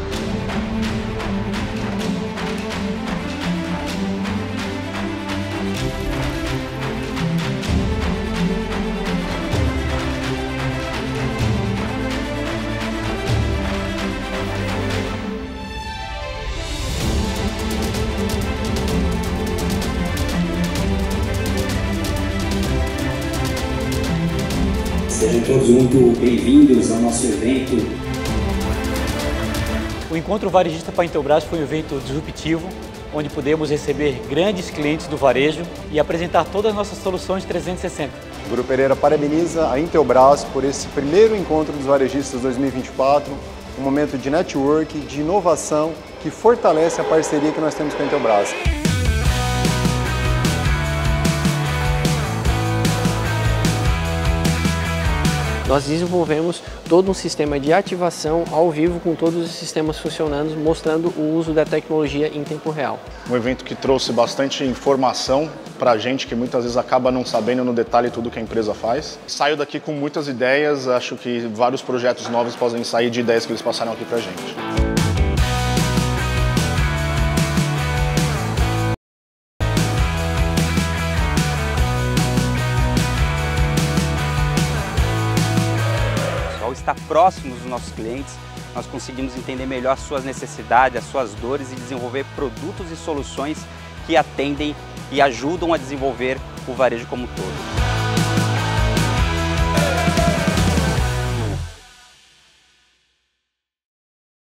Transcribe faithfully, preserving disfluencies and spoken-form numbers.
Sejam todos muito bem-vindos ao nosso evento. O Encontro Varejista para a Intelbras foi um evento disruptivo, onde pudemos receber grandes clientes do varejo e apresentar todas as nossas soluções trezentos e sessenta. O Grupo Pereira parabeniza a Intelbras por esse primeiro Encontro dos Varejistas dois mil e vinte e quatro, um momento de network, de inovação, que fortalece a parceria que nós temos com a Intelbras. Nós desenvolvemos todo um sistema de ativação ao vivo com todos os sistemas funcionando, mostrando o uso da tecnologia em tempo real. Um evento que trouxe bastante informação para a gente, que muitas vezes acaba não sabendo no detalhe tudo que a empresa faz. Saio daqui com muitas ideias, acho que vários projetos novos podem sair de ideias que eles passaram aqui para a gente. Ao estar próximos dos nossos clientes, nós conseguimos entender melhor as suas necessidades, as suas dores e desenvolver produtos e soluções que atendem e ajudam a desenvolver o varejo como um todo.